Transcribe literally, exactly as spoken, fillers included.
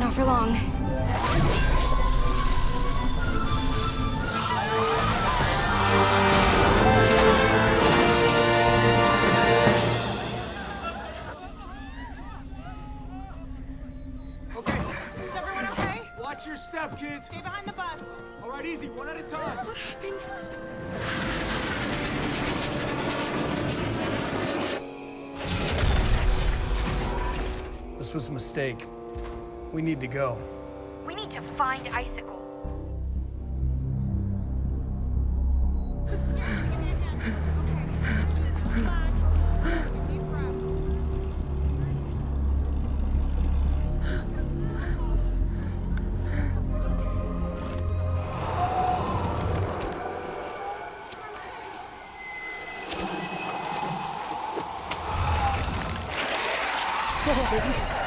Not for long. Watch your step, kids. Stay behind the bus. All right, easy, one at a time. What happened? This was a mistake. We need to go. We need to find Icicle. Go, baby.